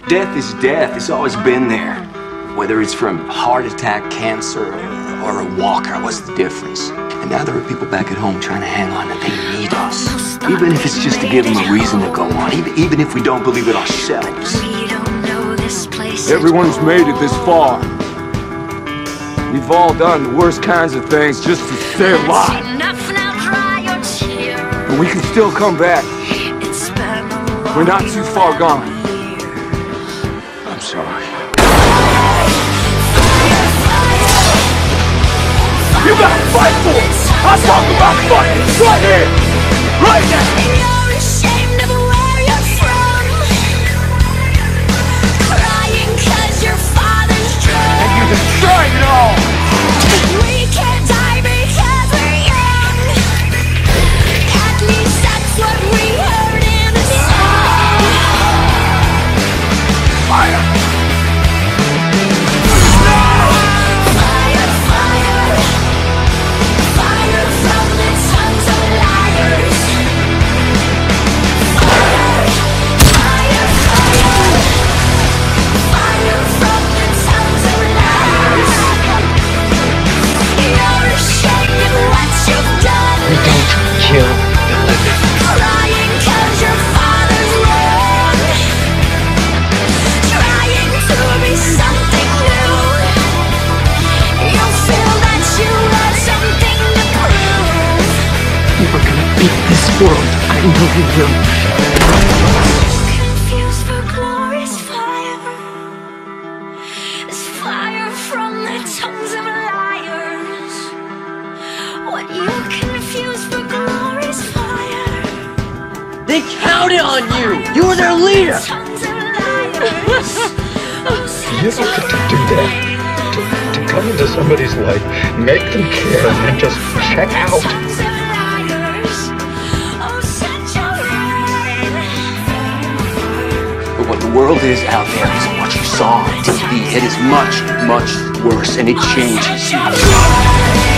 Death is death. It's always been there. Whether it's from heart attack, cancer, or a walker, what's the difference? And now there are people back at home trying to hang on and they need us. Even if it's just to give them a reason to go on. Even if we don't believe it ourselves. Everyone's made it this far. We've all done the worst kinds of things just to stay alive. But we can still come back. We're not too far gone. I'm sorry. You gotta fight for it! I'll talk about fighting right here! Right now! You're ashamed of where you're from, crying 'cause your father's drunk. And you destroyed it all! We can't die because we're young. At least that's what we heard in the song. Fire! Kill the living. Crying 'cause your father's wrong, trying to be something new. You feel that you have something to prove. We're gonna beat this world. I know we will. Confused for glorious fire. This fire from the tongues of liars. What you confuse for glorious fire. They counted on you! You were their leader! Tongues of liars. You don't get to do that. To come into somebody's life, make them care, and then just check out. Tongues of liars. Oh, such a ride. But what the world is out there isn't what you saw on TV. It is much, much worse, and it changes.